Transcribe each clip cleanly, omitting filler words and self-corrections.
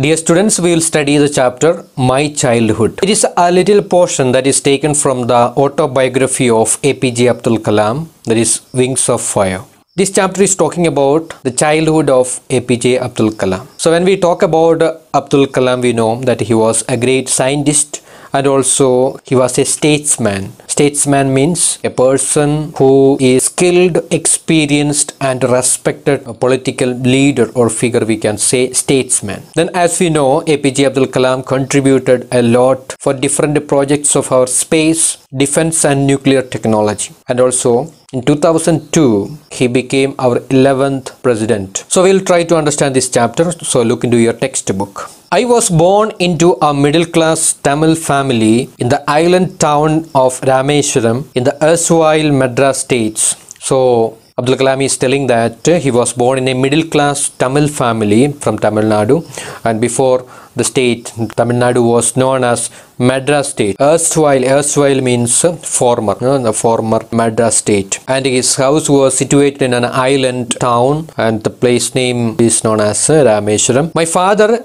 Dear students, we will study the chapter My Childhood. It is a little portion that is taken from the autobiography of APJ Abdul Kalam, that is Wings of Fire. This chapter is talking about the childhood of APJ Abdul Kalam. So when we talk about Abdul Kalam, we know that he was a great scientist and also he was a statesman. Statesman means a person who is skilled, experienced and respected political leader or figure, we can say statesman. Then as we know, APJ Abdul Kalam contributed a lot for different projects of our space, defense and nuclear technology. And also in 2002, he became our 11th president. So we'll try to understand this chapter. So look into your textbook. I was born into a middle-class Tamil family in the island town of Rameshwaram in the erstwhile Madras states. So Abdul Kalam is telling that he was born in a middle-class Tamil family from Tamil Nadu, and before the state Tamil Nadu was known as Madras state. Erstwhile means former, the former Madras state. And his house was situated in an island town and the place name is known as Rameshwaram. My father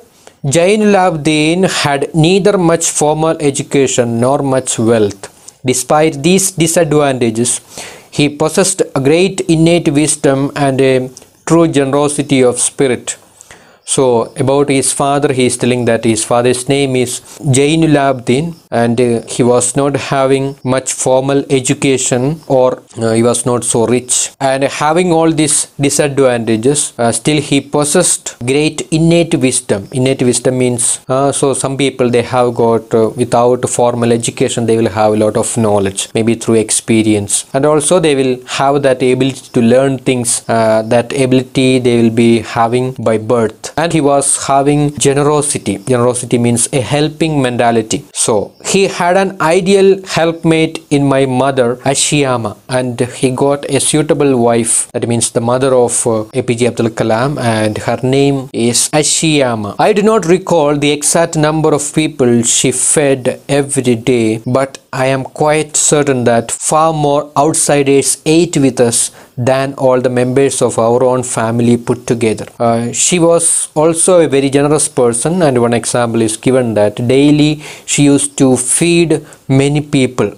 Jainulabdin had neither much formal education nor much wealth. Despite these disadvantages, he possessed a great innate wisdom and a true generosity of spirit. So about his father, he is telling that his father's name is Jainulabdin and he was not having much formal education or he was not so rich. And having all these disadvantages, still he possessed great innate wisdom. Innate wisdom means, so some people they have got without formal education, they will have a lot of knowledge, maybe through experience. And also they will have that ability to learn things, that ability they will be having by birth. And he was having generosity. Generosity means a helping mentality. So he had an ideal helpmate in my mother Ashiyama, and he got a suitable wife. That means the mother of APJ Abdul Kalam, and her name is Ashiyama. I do not recall the exact number of people she fed every day, but I am quite certain that far more outsiders ate with us than all the members of our own family put together. She was also a very generous person, and one example is given that daily she used to feed many people.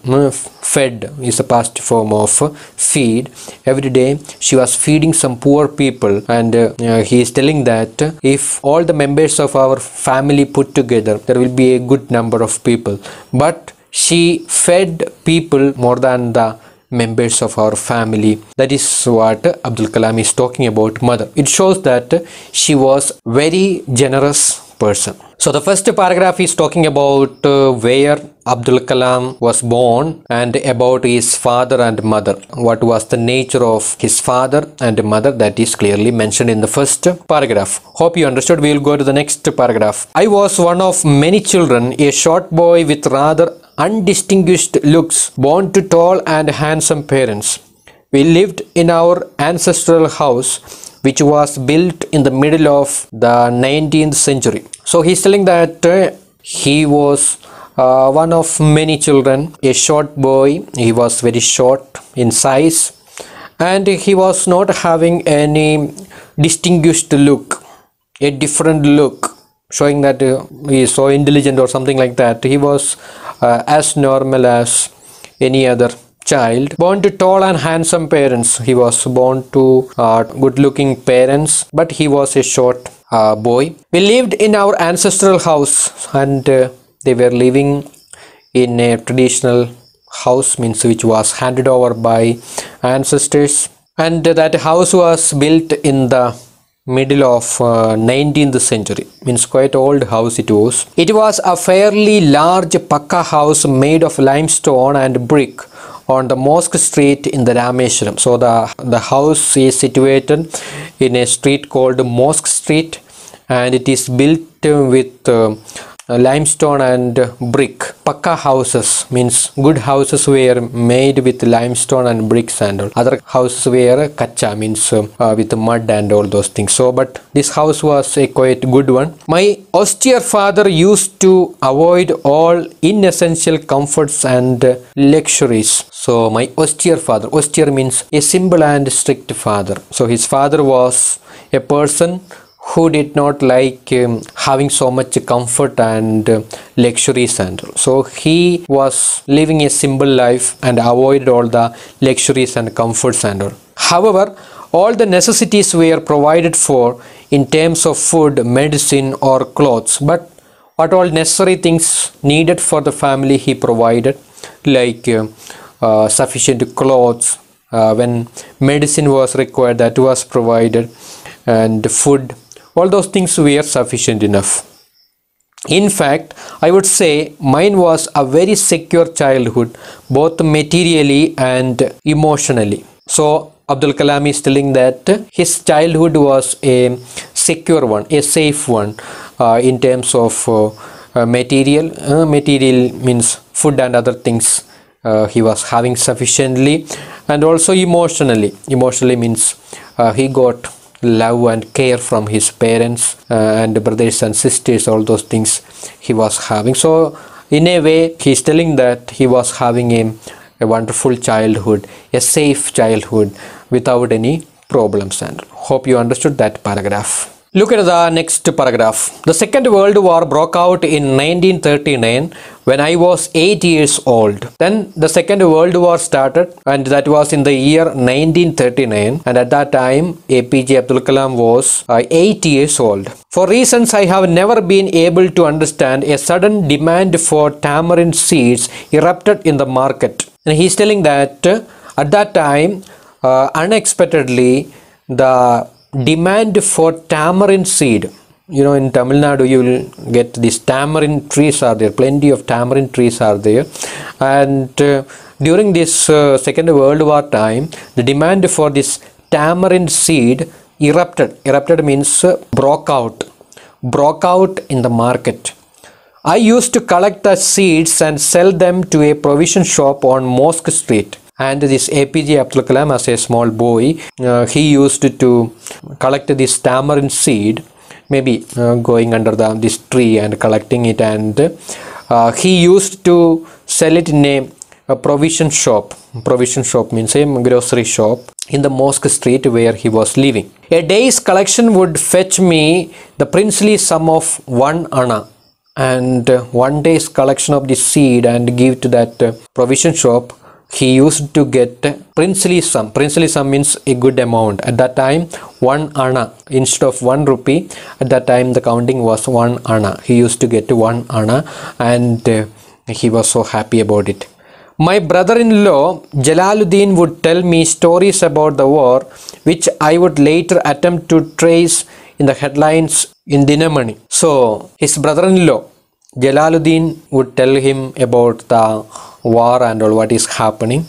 Fed is the past form of feed. Every day she was feeding some poor people, and he is telling that if all the members of our family put together, there will be a good number of people, but she fed people more than the members of our family. That is what Abdul Kalam is talking about mother. It shows that she was very generous person. So the first paragraph is talking about where Abdul Kalam was born and about his father and mother. What was the nature of his father and mother, that is clearly mentioned in the first paragraph. Hope you understood. We will go to the next paragraph. I was one of many children, a short boy with rather undistinguished looks, born to tall and handsome parents. We lived in our ancestral house, which was built in the middle of the 19th century. So he's telling that he was one of many children, a short boy. He was very short in size and he was not having any distinguished look, a different look, showing that he is so intelligent or something like that. He was as normal as any other child. Born to tall and handsome parents. He was born to good looking parents, but he was a short boy. We lived in our ancestral house, and they were living in a traditional house, means which was handed over by ancestors, and that house was built in the middle of 19th century, means quite old house it was. It was a fairly large Pakka house made of limestone and brick on the Mosque Street in the Rameshwaram. So the house is situated in a street called Mosque Street, and it is built with limestone and brick. Pakka houses means good houses were made with limestone and bricks, and all. Other houses were kacha, means with mud and all those things. So but this house was a quite good one. My austere father used to avoid all inessential comforts and luxuries. So my austere father, austere means a simple and strict father. So his father was a person who did not like having so much comfort and luxuries, and so he was living a simple life and avoided all the luxuries and comforts and all. However, all the necessities were provided for in terms of food, medicine or clothes, but what all necessary things needed for the family he provided, like sufficient clothes, when medicine was required, that was provided, and food, all those things were sufficient enough. In fact, I would say mine was a very secure childhood, both materially and emotionally. So Abdul Kalam is telling that his childhood was a secure one, a safe one, in terms of material. Material means food and other things he was having sufficiently, and also emotionally. Emotionally means he got love and care from his parents and brothers and sisters, all those things he was having. So in a way, he is telling that he was having a wonderful childhood, a safe childhood without any problems. And hope you understood that paragraph. Look at the next paragraph. The Second World War broke out in 1939 when I was 8 years old. Then the Second World War started, and that was in the year 1939, and at that time APJ Abdul Kalam was 8 years old. For reasons I have never been able to understand, a sudden demand for tamarind seeds erupted in the market. And he is telling that at that time, unexpectedly, the demand for tamarind seed, you know, in Tamil Nadu you will get these tamarind trees are there, plenty of tamarind trees are there, and during this Second World War time, the demand for this tamarind seed erupted means broke out in the market. I used to collect the seeds and sell them to a provision shop on Mosque Street. And this APJ Abdul Kalam, as a small boy, he used to collect this tamarind seed, maybe going under this tree and collecting it, and he used to sell it in a provision shop. Provision shop means a grocery shop in the Mosque Street where he was living. A day's collection would fetch me the princely sum of 1 anna. And one day's collection of the seed and give to that provision shop, he used to get princely sum. Princely sum means a good amount. At that time, 1 anna instead of 1 rupee. At that time, the counting was 1 anna. He used to get 1 anna, and he was so happy about it. My brother-in-law Jalaluddin would tell me stories about the war, which I would later attempt to trace in the headlines in Dinamani. So his brother-in-law Jalaluddin would tell him about the war and all what is happening,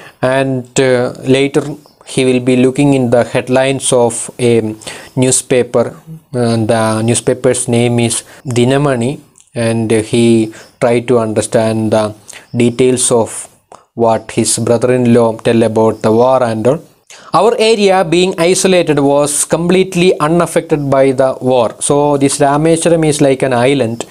and later he will be looking in the headlines of a newspaper, and the newspaper's name is Dinamani, and he tried to understand the details of what his brother-in-law tell about the war and all. Our area, being isolated, was completely unaffected by the war. So this Rameshwaram is like an island.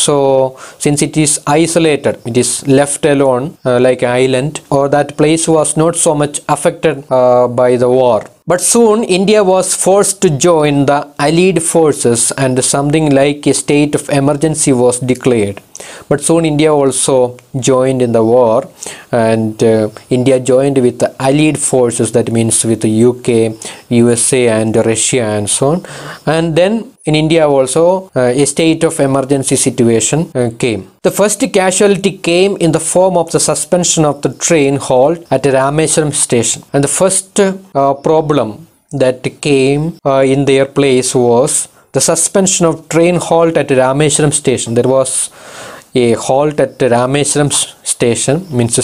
So since it is isolated, it is left alone like an island, or that place was not so much affected by the war. But soon India was forced to join the Allied forces, and something like a state of emergency was declared. But soon India also joined in the war, and India joined with the Allied forces, that means with the UK, USA and Russia and so on. And then in India also a state of emergency situation came. The first casualty came in the form of the suspension of the train halt at Rameshwaram station. And the first problem that came in their place was the suspension of train halt at Rameshwaram station. There was a halt at Rameshwaram station, means a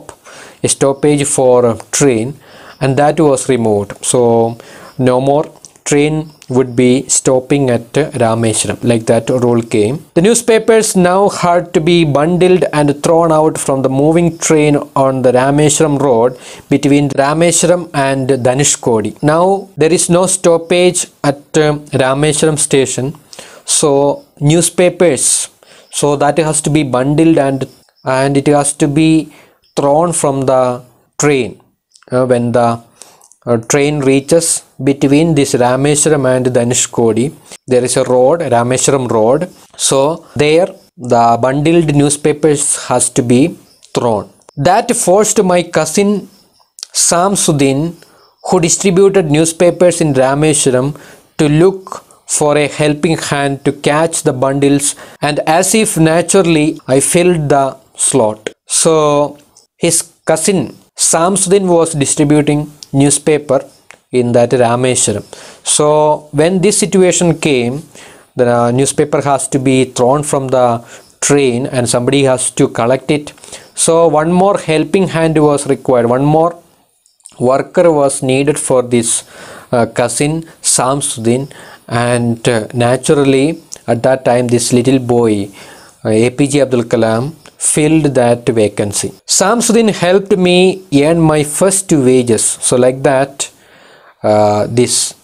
stoppage for a train, and that was removed. So no more train would be stopping at Rameshwaram, like that rule came. The newspapers now had to be bundled and thrown out from the moving train on the Rameshwaram road between Rameshwaram and Dhanushkodi. Now there is no stoppage at Rameshwaram station, so newspapers, so that has to be bundled and it has to be thrown from the train when the train reaches between this Rameshwaram and Dhanushkodi. There is a road, Rameshwaram road. So there the bundled newspapers has to be thrown. That forced my cousin Samsudin, who distributed newspapers in Rameshwaram, to look for a helping hand to catch the bundles, and as if naturally I filled the slot. So his cousin Samsudin was distributing newspaper in that Rameshwaram. So when this situation came, the newspaper has to be thrown from the train and somebody has to collect it. So one more helping hand was required, one more worker was needed for this cousin Samsudin, and naturally at that time this little boy APJ Abdul Kalam filled that vacancy. Samsudin helped me earn my first wages. So like that this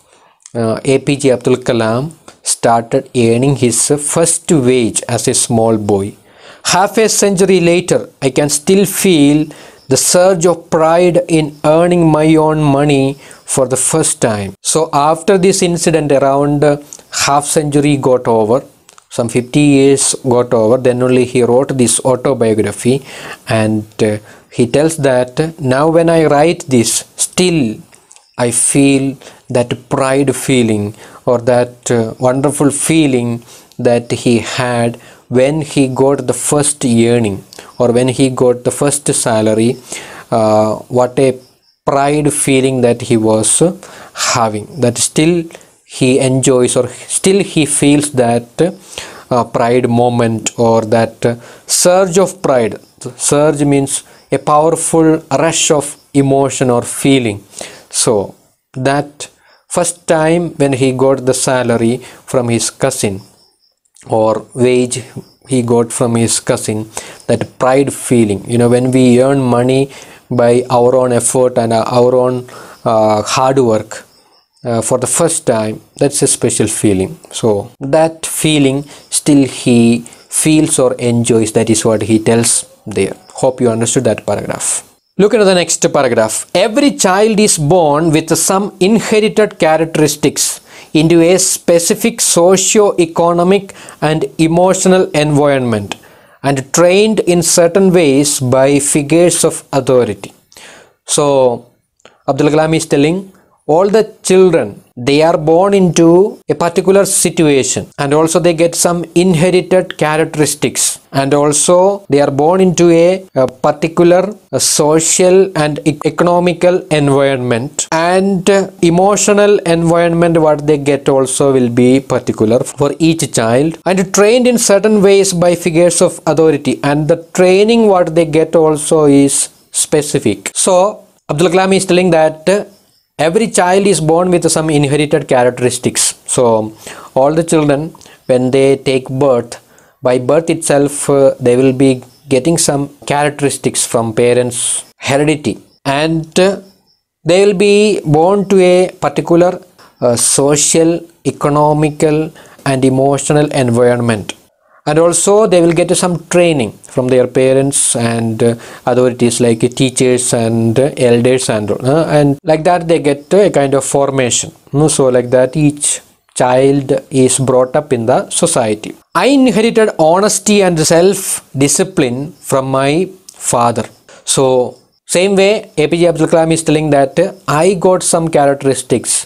APJ Abdul Kalam started earning his first wage as a small boy. Half a century later, I can still feel the surge of pride in earning my own money for the first time. So after this incident, around half century got over, some 50 years got over, then only he wrote this autobiography, and he tells that now when I write this, still I feel that pride feeling, or that wonderful feeling that he had when he got the first earning, or when he got the first salary. What a pride feeling that he was having, that still he enjoys, or still he feels that pride moment, or that surge of pride. Surge means a powerful rush of emotion or feeling. So that first time when he got the salary from his cousin, or wage he got from his cousin, that pride feeling, when we earn money by our own effort and our own hard work for the first time, that's a special feeling. So that feeling still he feels or enjoys. That is what he tells there. Hope you understood that paragraph. Look at the next paragraph. Every child is born with some inherited characteristics into a specific socio-economic and emotional environment, and trained in certain ways by figures of authority. So Abdul Kalam is telling all the children, they are born into a particular situation, and also they get some inherited characteristics, and also they are born into a particular social and economical environment, and emotional environment what they get also will be particular for each child, and trained in certain ways by figures of authority, and the training what they get also is specific. So Abdul Kalam is telling that every child is born with some inherited characteristics. So all the children, when they take birth, by birth itself they will be getting some characteristics from parents, heredity, and they will be born to a particular social, economical and emotional environment, and also they will get some training from their parents and authorities like teachers and elders, and like that they get a kind of formation. So like that each child is brought up in the society. I inherited honesty and self-discipline from my father. So same way APJ Abdul Kalam is telling that I got some characteristics,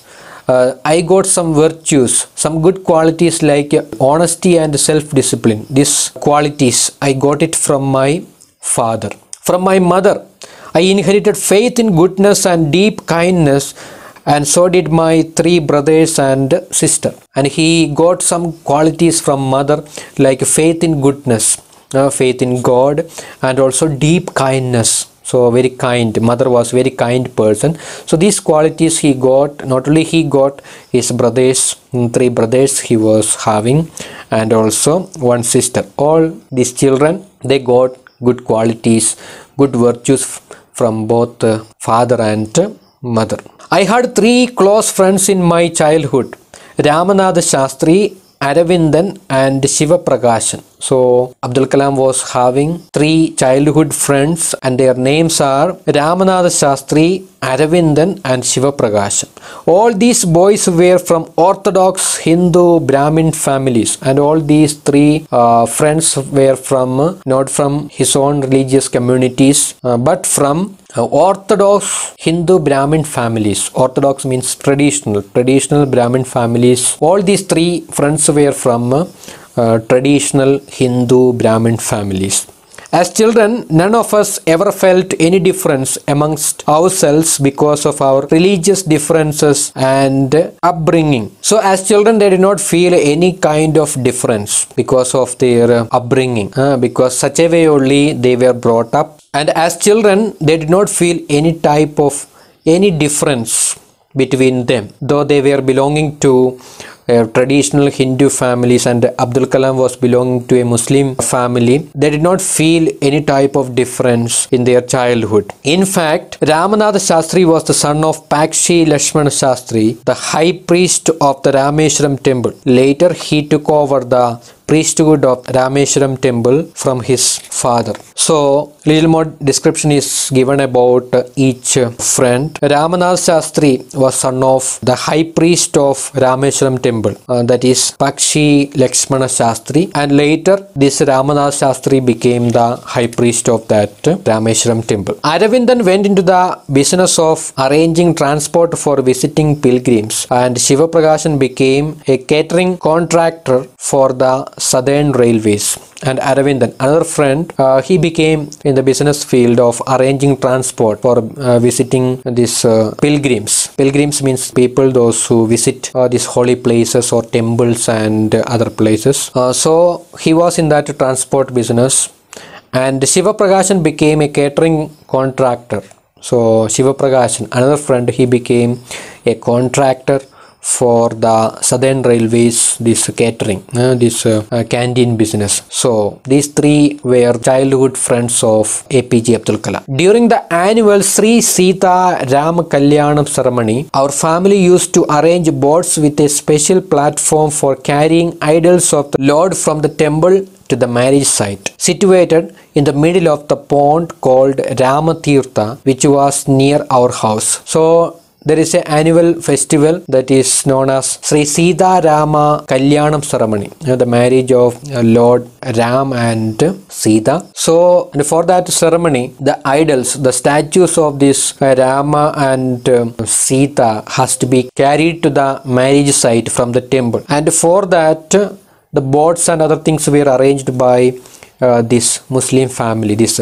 I got some virtues, some good qualities like honesty and self-discipline. These qualities I got it from my father. From my mother, I inherited faith in goodness and deep kindness, and so did my 3 brothers and sister. And he got some qualities from mother like faith in goodness, faith in God, and also deep kindness. So very kind, mother was very kind person. So these qualities he got, not only he got, his brothers, 3 brothers he was having, and also 1 sister. All these children, they got good qualities, good virtues from both father and mother. I had 3 close friends in my childhood: Ramanath Shastri, Aravindan and Shiva Prakashan. So Abdul Kalam was having three childhood friends and their names are Ramanatha Shastri, Aravindan and Shiva Prakashan. All these boys were from Orthodox Hindu Brahmin families, and all these three friends were from not from his own religious communities but from Orthodox Hindu Brahmin families. Orthodox means traditional Brahmin families. All these three friends were from traditional Hindu Brahmin families. As children, none of us ever felt any difference amongst ourselves because of our religious differences and upbringing. So as children, they did not feel any kind of difference because of their upbringing, because such a way only they were brought up. And as children, they did not feel any type of any difference between them, though they were belonging to traditional Hindu families and Abdul Kalam was belonging to a Muslim family. They did not feel any type of difference in their childhood. In fact, Ramanatha Shastri was the son of Pakshi Lakshmana Shastri, the high priest of the Rameshwaram temple. Later, he took over the priesthood of Rameshwaram temple from his father. So, little more description is given about each friend. Ramanatha Shastri was son of the high priest of Rameshwaram temple, that is Pakshi Lakshmana Shastri, and later this Ramanatha Shastri became the high priest of that Rameshwaram temple. Aravindan went into the business of arranging transport for visiting pilgrims, and Shiva Prakashan became a catering contractor for the Southern Railways. And Aravindan, another friend, he became in the business field of arranging transport for visiting these pilgrims. Pilgrims means people, those who visit these holy places or temples and other places. So he was in that transport business, and Shiva Prakashan became a catering contractor. So Shiva Prakashan, another friend, he became a contractor for the Southern Railways, this catering, this canteen business. So these three were childhood friends of APJ Abdul Kalam. During the annual Sri Sita Rama Kalyanam ceremony, our family used to arrange boats with a special platform for carrying idols of the Lord from the temple to the marriage site, situated in the middle of the pond called Ramatirtha, which was near our house. So there is an annual festival that is known as Sri Sita Rama Kalyanam ceremony, the marriage of Lord Ram and Sita. So for that ceremony, the idols, the statues of this Rama and Sita has to be carried to the marriage site from the temple, and for that the boats and other things were arranged by this Muslim family, this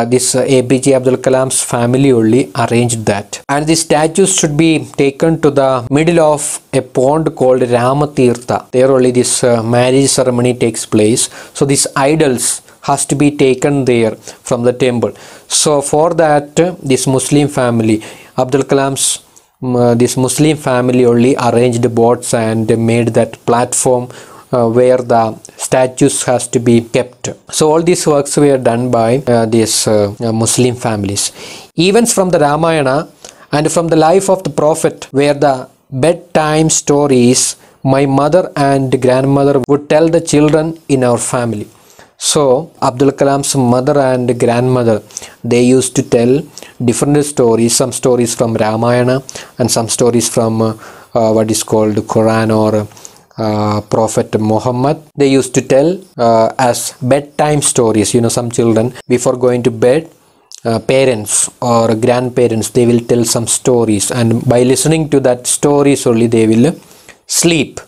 APJ Abdul Kalam's family only arranged that. And the statues should be taken to the middle of a pond called Ramatirtha. There only this marriage ceremony takes place. So these idols has to be taken there from the temple. So for that, this Muslim family, Abdul Kalam's this Muslim family only arranged boats and made that platform where the statues has to be kept. So all these works were done by these Muslim families. Events from the Ramayana and from the life of the Prophet were the bedtime stories my mother and grandmother would tell the children in our family. So Abdul Kalam's mother and grandmother, they used to tell different stories, some stories from Ramayana and some stories from what is called Quran or Prophet Muhammad. They used to tell as bedtime stories. You know, some children before going to bed, parents or grandparents, they will tell some stories, and by listening to that stories only they will sleep.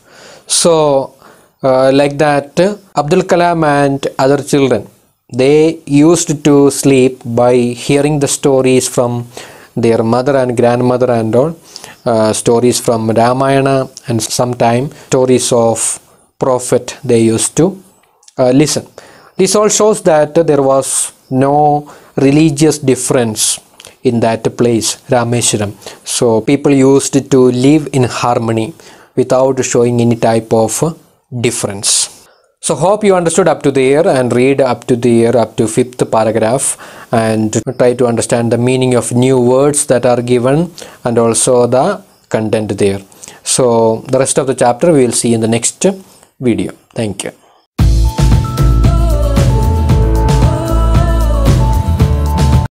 So like that, Abdul Kalam and other children, they used to sleep by hearing the stories from their mother and grandmother and all. Stories from Ramayana and sometimes stories of Prophet they used to listen. This all shows that there was no religious difference in that place, Rameshwaram. So people used to live in harmony without showing any type of difference. So hope you understood up to there, and read up to there, up to 5th paragraph, and try to understand the meaning of new words that are given and also the content there. So the rest of the chapter we will see in the next video. Thank you.